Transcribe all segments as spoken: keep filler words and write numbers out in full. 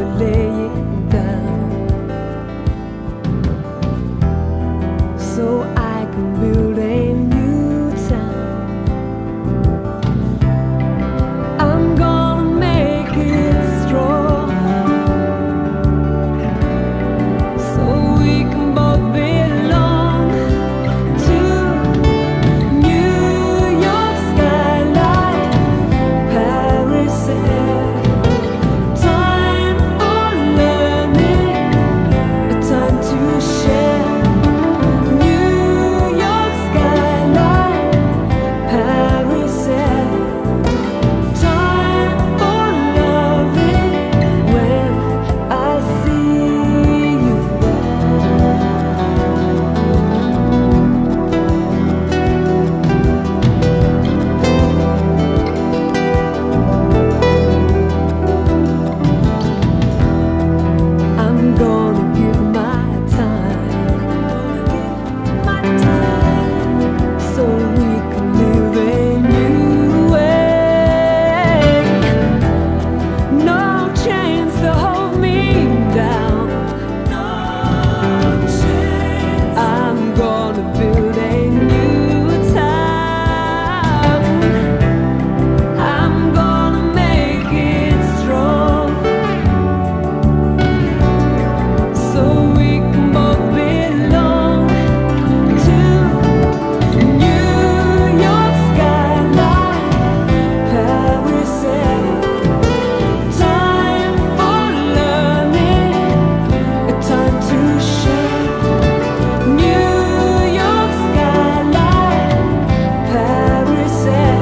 lay it down so I can build a new town. I'm gonna make it strong so we can both belong to New York skyline, Paris air. Time for learning, a time to share. New York skyline, Paris air. Time for loving when I see you there. I'm gonna give my time, my time, so we can live a new way. No chains to hold me down, no chains. I'm gonna build a new town. I'm gonna make it strong so we can both belong to New York skyline, Paris air. Time for learning, a time to share. New York skyline, Paris air.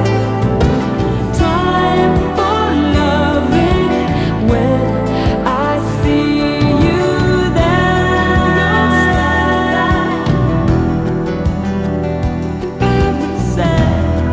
Time for loving when I see you there. Paris air.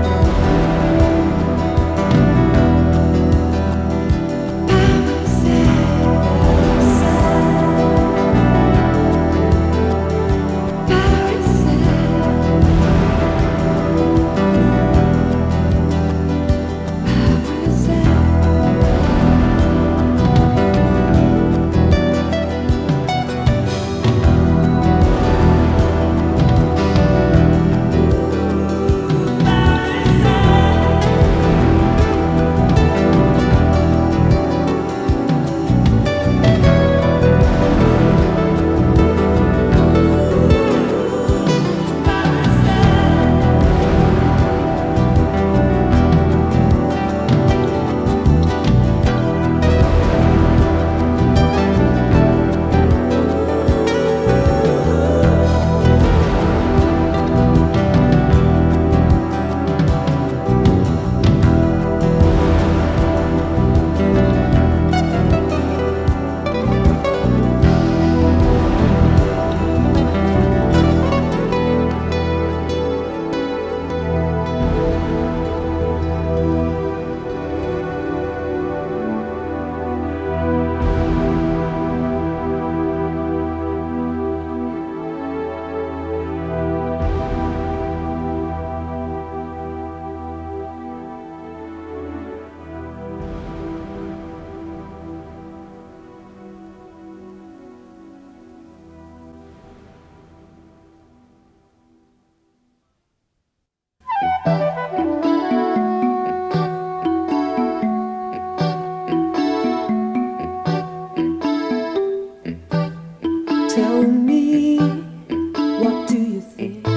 Tell me, what do you think?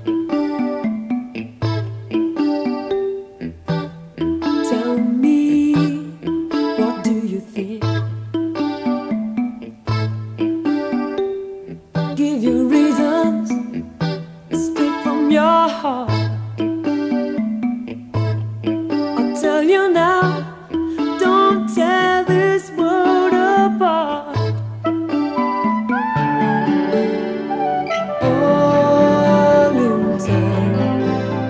Tell me, what do you think? Give your reasons straight from your heart. I'll tell you now, don't tear this world apart. All in time,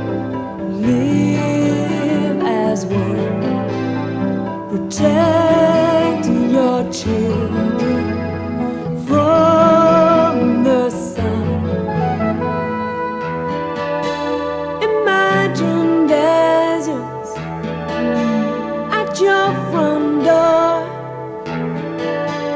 live as one. Protect your children from the sun. Imagine deserts at your front door.